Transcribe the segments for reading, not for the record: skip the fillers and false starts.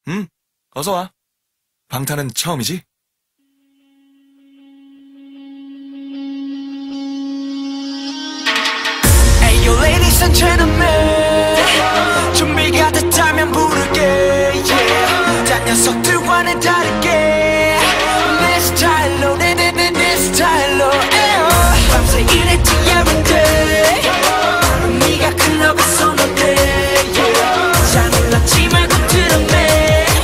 어서와. 방탄은 처음이지? Hey yo ladies and gentlemen, 준비가 됐다면 부를게 yeah. 딴 녀석들과는 다르게 내 스타일로 내 스타일로 밤새 일했지 every day 네가 클럽에서 논대 yeah. 잘 놀랐지 말고 들었네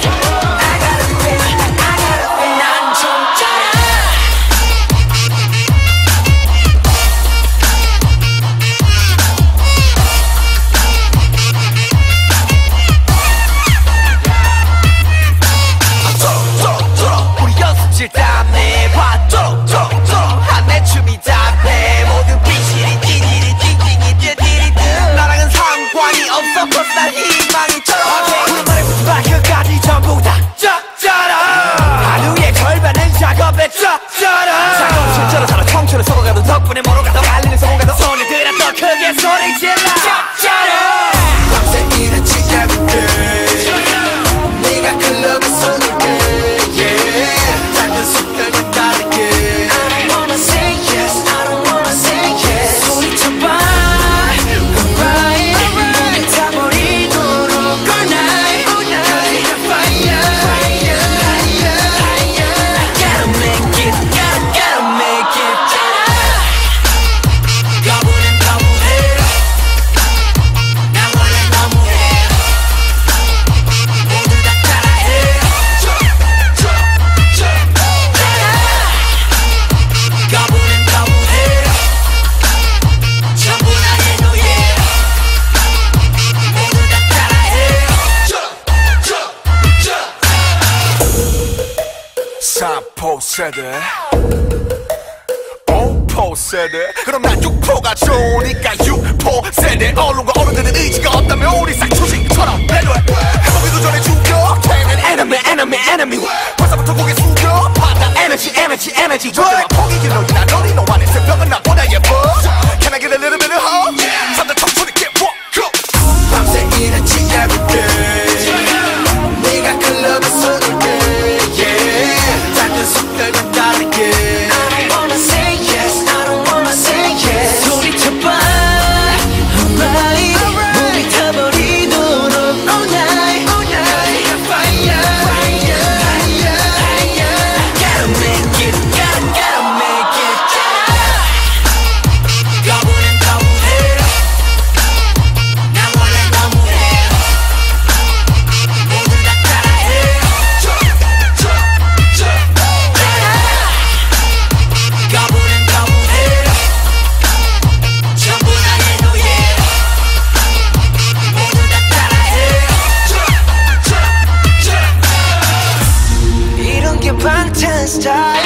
덕분에 모로가도 갈리는 소문가도 손을 들어 더 크게 소리 질러 짭짤해 밤새 일했지 everyday 네가 클럽에서 놀게 yeah. 작은 습관과 다르게 I don't wanna say yes I don't wanna say yes 소리쳐봐 alright 몸이 타버리도록 all night Cause you're fire fire fire I gotta make it gotta make it 세대 5포 세대 그럼 난 6포가 좋으니까 6포 세대 언론과 어른들의 의지가 없다면 우리 싹초식처럼 배려해 해보기도 전에 죽여 Enemy enemy enemy 벌써부터 고개 숙여 받아 energy 절대로 포기긴 너희나 너니 너 안에 새벽은 나보다 예뻐 Can I get a little bit of hope? 삼들 청춘이 get walk 밤새 일했지 everyday 네가 클럽에서 놀게 yeah 작은 습관과 다르게 I don't wanna say yes I don't wanna say yes 소리쳐봐 alright 몸이 타버리도록 all night fire fire fire gotta make it gotta make it 거부는 거부해 나 원래 너무해 모두 다 따라해 거부는 거부해 전부 나의 노예 모두 다 따라해 이런 게 방탄 스타일